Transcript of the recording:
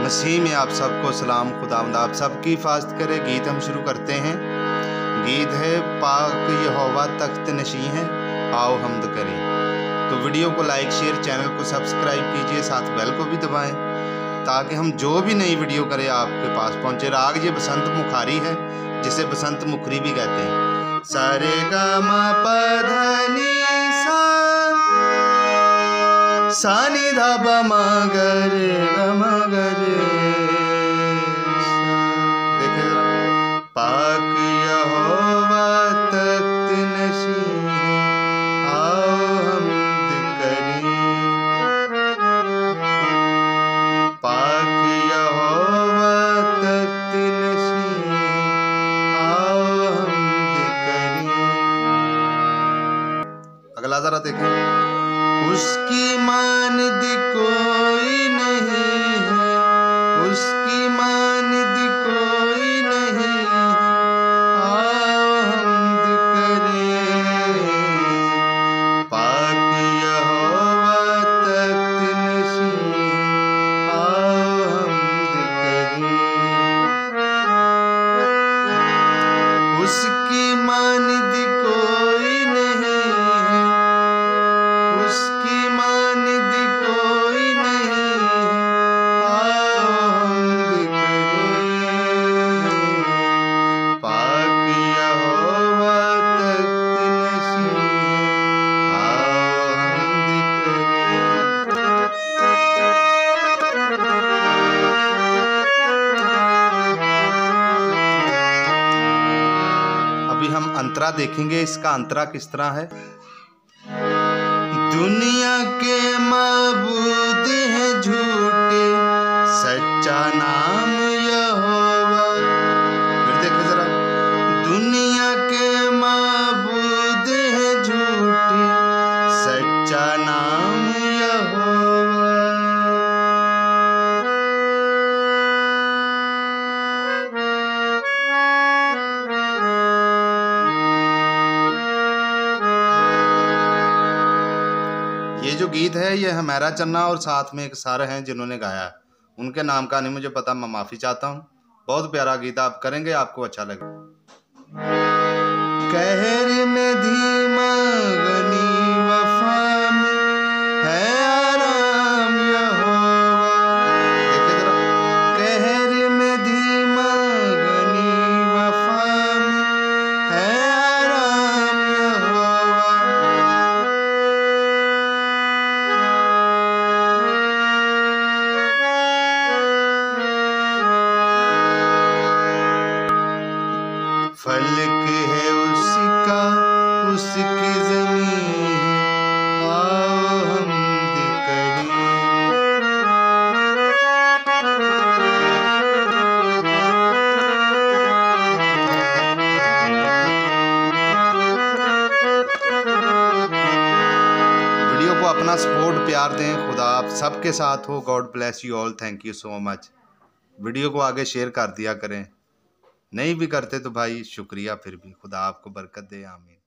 मसीह में आप सबको सलाम। खुदावंद आप सबकी हिफाजत करे। गीत हम शुरू करते हैं। गीत है पाक यहोवा तख्त नशीं है, आओ हमद करें। तो वीडियो को लाइक शेयर, चैनल को सब्सक्राइब कीजिए, साथ बेल को भी दबाएं ताकि हम जो भी नई वीडियो करें आपके पास पहुंचे। राग ये बसंत मुखारी है, जिसे बसंत मुखरी भी कहते हैं। सारे गा मा पा धा नी सा नी धा पा मा गा रे गा मा गा रे। देखे जरा, पाक यहोवा तख्त नशीं है, आओ हमद करें। पाक यहोवा तख्त नशीं है, आओ हमद करें। अगला जरा देखें। उसकी मानद कोई नहीं है, उसकी मानद कोई नहीं है, आओ हमद करें। पाक यहोवा तख्त नशीं है, आओ हमद करें। उसकी मानद कोई नहीं है, उसकी मानद कोई नहीं है, आओ हमद करें। पाक यहोवा तख्त नशीं है, आओ हमद करें। अभी हम अंतरा देखेंगे, इसका अंतरा किस तरह है। दुनिया के माबूद हैं झूठे, सच्चा नाम यहोवा। फिर देखे जरा, दुनिया के माबूद हैं झूठे, सच्चा नाम यहोवा। ये जो गीत है ये हमारा चन्ना और साथ में एक सर हैं जिन्होंने गाया है, उनके नाम का नहीं मुझे पता, मैं माफ़ी चाहता हूँ। बहुत प्यारा गीत आप करेंगे, आपको अच्छा लगे। कहर में धीमा गनी वफा में है आराम यहोवा। देखे जरा, कहर में धीमा गनी वफा में है आराम यहोवा। फलक है उसका, उसकी ज़मीन है, आओ हमद करें। वीडियो को अपना सपोर्ट प्यार दें। खुदा आप सबके साथ हो। God bless you all. Thank you so much. Video को आगे शेयर कर दिया करें, नहीं भी करते तो भाई शुक्रिया। फिर भी खुदा आपको बरकत दे। आमीन।